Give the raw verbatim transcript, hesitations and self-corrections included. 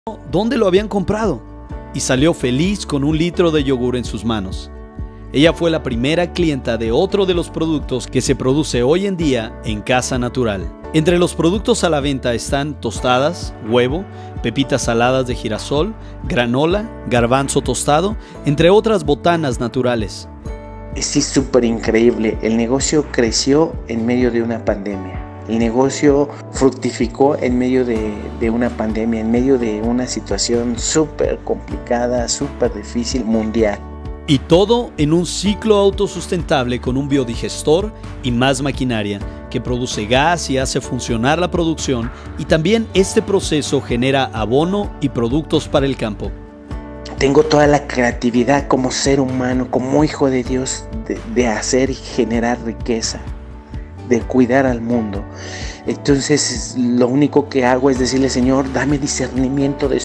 dónde lo habían comprado y salió feliz con un litro de yogur en sus manos. Ella fue la primera clienta de otro de los productos que se produce hoy en día en Casa Natural. Entre los productos a la venta están tostadas, huevo, pepitas saladas de girasol, granola, garbanzo tostado, entre otras botanas naturales. Sí, súper increíble. El negocio creció en medio de una pandemia. El negocio fructificó en medio de, de una pandemia, en medio de una situación súper complicada, súper difícil, mundial. Y todo en un ciclo autosustentable con un biodigestor y más maquinaria que produce gas y hace funcionar la producción, y también este proceso genera abono y productos para el campo. Tengo toda la creatividad como ser humano, como hijo de Dios, de, de hacer y generar riqueza, de cuidar al mundo. Entonces lo único que hago es decirle: Señor, dame discernimiento de